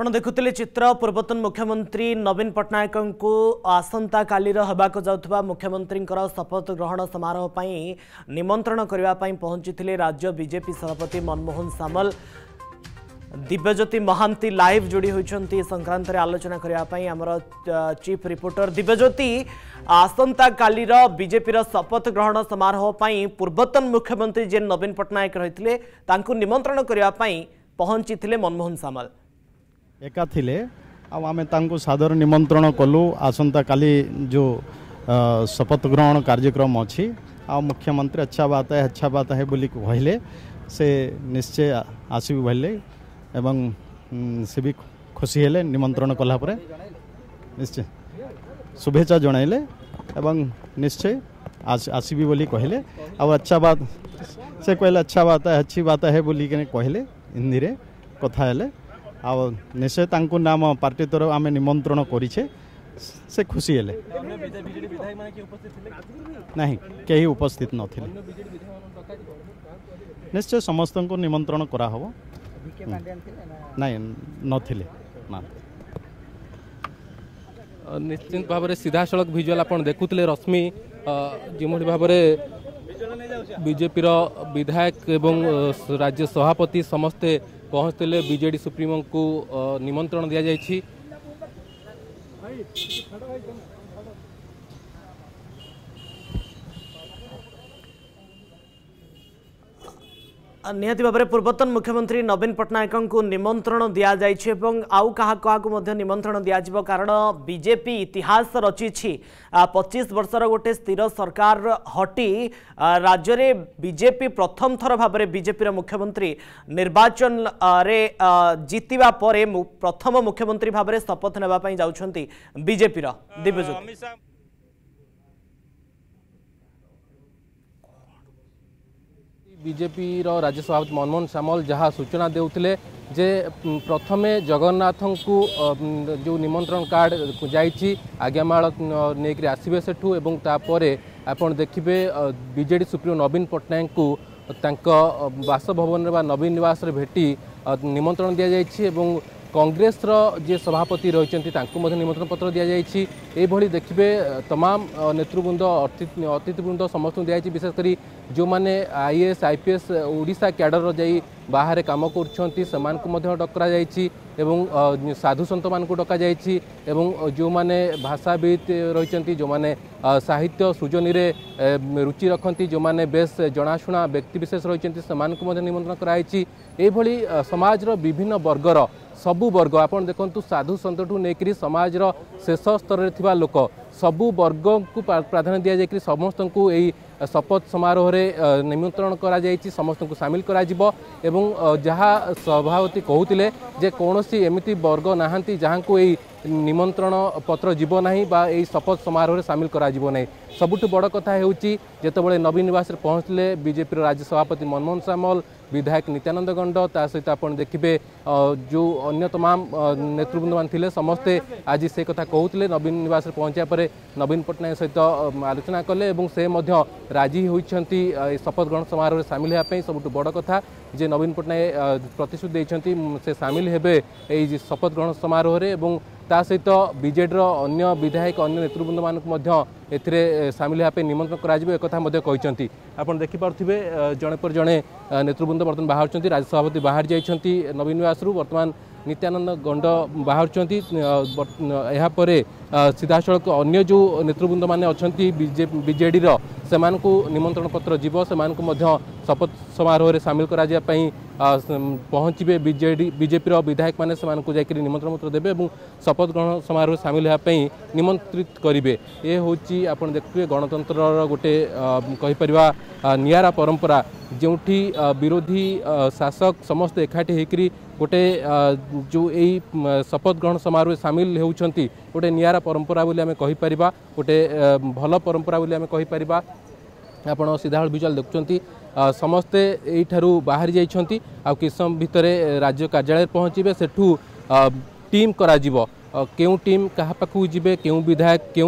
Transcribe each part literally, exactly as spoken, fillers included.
आपण देखुले चित्र पूर्वतन मुख्यमंत्री नवीन पट्टनायक को आसंता काली होबाक जाउथबा मुख्यमंत्री शपथ ग्रहण समारोह पर निमंत्रण करने पहुंची राज्य बीजेपी सभापति मनमोहन सामल। दिव्यज्योति महांती लाइव जोड़ी होती संक्रांत रे आलोचना करने आमर चीफ रिपोर्टर दिव्यज्योति आसंता काली बीजेपी शपथ ग्रहण समारोह पर पूर्वतन मुख्यमंत्री जे नवीन पट्टनायक रही निमंत्रण करने पहुंची मनमोहन सामल एका थिले आमे तांको सादर निमंत्रण कलु आसंता काली जो शपथ ग्रहण कार्यक्रम अच्छी आ मुख्यमंत्री अच्छा बात है अच्छा बात है बोली कहले से निश्चय आसबि बोले एवं से भी खुशी हेले निमंत्रण कला परे निश्चय शुभेच्छा जणाइले एवं निश्चय आसबि बोली कहले आ अच्छा बात से कहले अच्छा बात है अच्छी बात है बोली कहले हिंदी रे कथा हेले आ निश्चय तांको नाम पार्टी तरफ आम निमंत्रण करिछे से खुशी हेले नहीं कहीं उपस्थित नथिले निश्चय समस्त को निमंत्रण करा हबो नहीं नथिले ना निश्चित भाव में सीधा सड़क भिजुआल आप देखुले रश्मि जो भाव बीजेपी विधायक एवं राज्य सभापति समस्ते पहुँचते बीजेडी सुप्रीमो को निमंत्रण दि जाइए। निहाती भाव में पूर्वतन मुख्यमंत्री नवीन पट्टनायक को निमंत्रण दि जाइए आउ क्या क्या निमंत्रण दिज्व कारण बीजेपी इतिहास रची पच्चीस वर्षर गोटे स्थिर सरकार हटी राज्य में बीजेपी प्रथम थर भाव में बीजेपी मुख्यमंत्री निर्वाचन रे जीतिबा परे प्रथम मुख्यमंत्री भाव में शपथ नेबापई जाउछंती बीजेपी दिव्यज्योति। बीजेपी राज्य सभापति मनमोहन सामल जहाँ सूचना देउथिले जे प्रथमे जगन्नाथ को जो निमंत्रण कार्ड जाइछि आज्ञामाल नेकरी आसीबे सेठू एवं तापरे आपण देखिबे बीजेडी सुप्रीमो नवीन पट्टनायक को तांका बासभवन बा नवीन निवास रे भेटी निमंत्रण दिया जाइछि एवं कांग्रेस जे सभापति रही निमंत्रण पत्र दि जाइए ये देखिए तमाम नेतृवृंद अतिथिवृंद समस्त दिखाई विशेषकर जो मैंने आईएएस आईपीएस ओडिशा कैडर जाई बाहर काम कर डकरा जाइए साधु सन्त मान को डका जाइए जो मैंने भाषाविद रही जो मैंने साहित्य सृजनी रे रुचि रखती जो मैंने बेस जनाशुना व्यक्ति विशेष रही निमंत्रण कराई ये समाज विभिन्न वर्गर सबु वर्ग आपन देखंतु साधु सन्तठू नेकरी समाज रो शेष स्तर रे लोक सबु वर्ग को प्राधान्य दिया जाय समस्त को यही शपथ समारोह रे निमंत्रण करा जायछि समस्त को शामिल करा जिवो एवं जहाँ सभापति कहूतिले जे कोनोसी एमिति वर्ग नाहंती जहाँ को यही निमंत्रण पत्र जीव नाही बा यही शपथ समारोह रे शामिल करा जिवो नाही। सबुठ बड़ कथा हेउछि जेतेबेले नवीन निवास रे पहुँचले बीजेपी राज्य सभापति मनमोहन सामल विधायक नित्यानंद गंड ता सहित आपण देखिबे जो अन्य तमाम नेतृवृंद मान थिले समस्ते आज से कथा कहूतिले नवीन निवास रे पहुँचा पर नवीन पट्टनायक सहित आलोचना कले एवं से मध्य राजी होइछंती शपथ ग्रहण समारोह रे शामिल होया सबुठ बड़ कथा जे नवीन पट्टनायक प्रतिश्रुति देइछंती से शामिल हेबे एई शपथ ग्रहण समारोह रे एवं ता सहित बीजेडी अन्य विधायक अन्य नेतृवृंद मानक मध्य एथिरे शामिल होया निमंत्रण कराजिबे एकथा मध्य कहिसंती। आपण देखि पारथिबे जणे पर जणे नेतृवृंद बर्तमान बाहर राज्य सभापति बाहर जाइछंती नवीन निवास रु वर्तमान नित्यानंद गंड बाहर यापर सीधा सड़क अन्य जो नेतृवृंद मैंने अच्छा बीजेडी से निमंत्रण पत्र जीव से शपथ समारोह रे शामिल करा पहुँचे बीजेडी बीजेपी विधायक मैंने से निमंत्रण पत्र देवे और शपथ ग्रहण समारोह शामिल होगापी निमंत्रित करेंगे। ये हूँ आप देखिए गणतंत्र गोटे कहीपर नियारा परंपरा जो विरोधी शासक समस्त एकाठी होकर गोटे जो यही शपथ ग्रहण समारोह सामिल होती गोटे नियारा परंपरा बोली आम कहीपर गोटे भल परंपरा बोली आम कहीपर। आपड़ सीधा विजुआल देखुंत समस्ते यू बाहर जाइछंती आ किछ समय भितर राज्य कार्यालय पहुँचे सेठू टीम करा जीवो केउ टीम कहा पाखु जीवे केउ विधायक केउ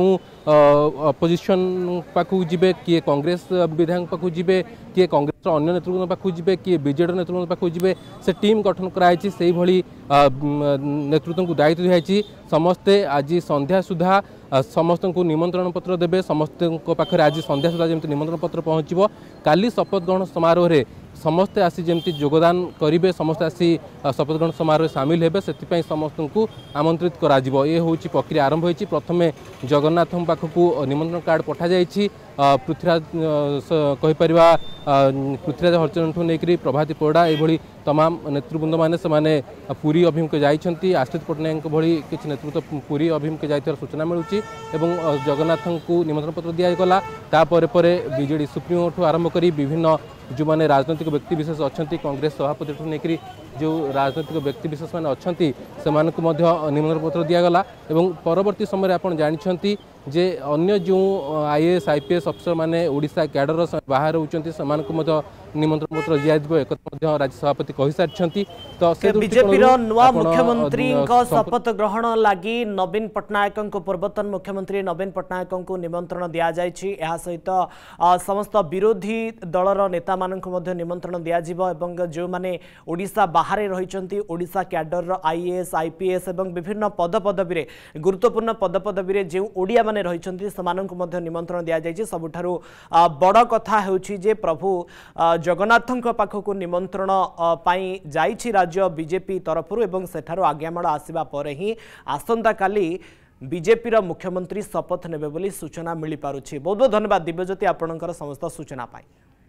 अपोजिशन पाखक जी किए कांग्रेस विधायक पाखक जी किए कांग्रेस अन्य नेतृत्व पाखक जी किए बीजेडी नेतृत्व पाखक जी से टीम गठन कराई से भली नेतृत्व को दायित्व दिखाई समस्ते आज संध्या सुधा समस्त को निमंत्रण पत्र देवे समस्त पाखे आज संध्या सुधा जमी निमंत्रण पत्र पहुँचो काली शपथ ग्रहण समारोह रे समस्ते आसी जमी योगदान करेंगे समस्ते आसी शपथ ग्रहण समारोह सामिल हेबे से समस्त को आमंत्रित करा जिवो। ये हूँ प्रक्रिया आरंभ होती प्रथमे जगन्नाथ पाखक निमंत्रण कार्ड पठा जाइए पृथ्वीराज कहीपर पृथ्वीराज हरिचरण नहीं प्रभाती परिड़ा ये तमाम नेतृवृंद मैंने से पुरी अभिमुखे जाइछंती आश्रित पट्टनायक भली किसी नेतृत्व पुरी अभिमुखे जाइथिबार सूचना मिलूची एवं जगन्नाथ को निमंत्रण पत्र दिगला तापर बीजेडी सुप्रीमो ठू आरंभ कर विभिन्न जो मैंने राजनैतिक व्यक्ति विशेष अच्छा कांग्रेस सभापति ठू नहीं जो राजनैतिक व्यक्ति विशेष मैंने अच्छा से निमंत्रण पत्र दिगला एवं परवर्ती समय आप जानते जे अन्य जो आईएएस आईपीएस अफसर माने ओडिशा कैडर बाहर होती से निमंत्रण पत्र दिया एक राज्य सभापति कही सारी तो से बीजेपी नुआ मुख्यमंत्री शपथ ग्रहण लगी नवीन पट्टनायक पूर्वतन मुख्यमंत्री नवीन पट्टनायक को निमंत्रण दि जाइए सहित समस्त विरोधी दलर नेता मानक निमंत्रण दिज्व जो मैंने ओडिशा बाहर रही ओडिशा कैडर आईएएस आईपीएस और विभिन्न पदपदवी गुरुत्वपूर्ण पदपदवी जो ओडिया माने रही से निमंत्रण दि जाइए सबुठारु बड़ कथा होछि जे प्रभु जगन्नाथ पाखक निमंत्रण पाई जाइछि राज्य बीजेपी तरफ एवं सेठारु आज्ञामाड़ आसिबा परे ही आसंता काली बीजेपी मुख्यमंत्री शपथ नेबे बोली सूचना मिली पारुछि। बहुत बहुत धन्यवाद दिव्यज्योति आपणकर समस्त सूचना पाई।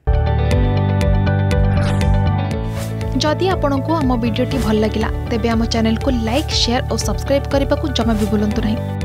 जदि आपंक आम भिडी भल लगा तेब आम चैनल को लाइक शेयर और सब्सक्राइब करने को जमा भी भूलु नहीं।